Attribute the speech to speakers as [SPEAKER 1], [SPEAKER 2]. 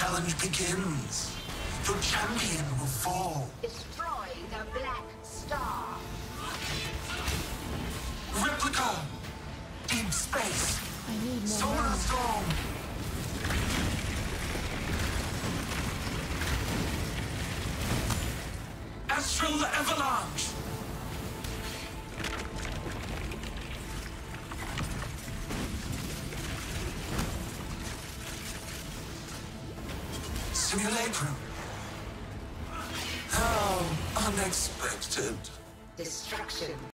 [SPEAKER 1] challenge begins. Your champion will fall.
[SPEAKER 2] Destroy the Black Star.
[SPEAKER 1] Replica! Deep space!
[SPEAKER 3] I need more
[SPEAKER 1] Solar
[SPEAKER 3] mana.
[SPEAKER 1] Storm! Astral Avalanche! Simulacrum! How unexpected.
[SPEAKER 2] Destruction.